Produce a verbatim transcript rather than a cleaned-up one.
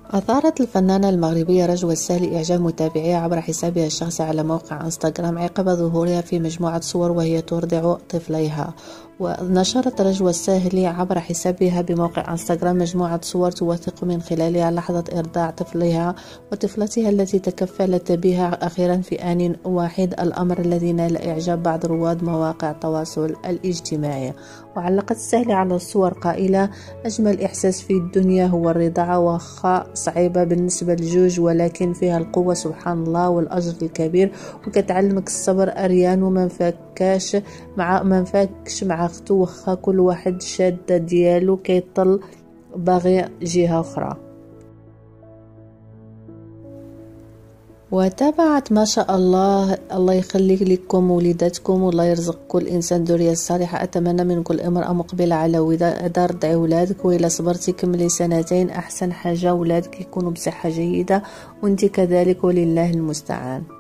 أثارت الفنانة المغربية رجوى السهلي إعجاب متابعيها عبر حسابها الشخصي على موقع انستغرام عقب ظهورها في مجموعة صور وهي ترضع طفليها. ونشرت رجوى السهلي عبر حسابها بموقع انستغرام مجموعة صور توثق من خلالها لحظة إرضاع طفلها وطفلتها التي تكفلت بها أخيرا في آن واحد، الأمر الذي نال إعجاب بعض رواد مواقع التواصل الاجتماعي. وعلقت السهلي على الصور قائلة: أجمل إحساس في الدنيا هو الرضاعة، واخا صعيبة بالنسبة للجوج ولكن فيها القوة سبحان الله والأجر الكبير، وكتعلمك الصبر أريان وما فكاش مع ما فاكش مع اختو واخا كل واحد شادة ديالو كيطل باغي جهة أخرى. وتابعت: ما شاء الله، الله يخليك لكم وليداتكم والله يرزق كل انسان ذريه صالحه. اتمنى من كل امراه مقبله على دار رضعي ولادك، والا صبرتي كملي سنتين، احسن حاجه ولادك يكونوا بصحه جيده وانت كذلك ولله المستعان.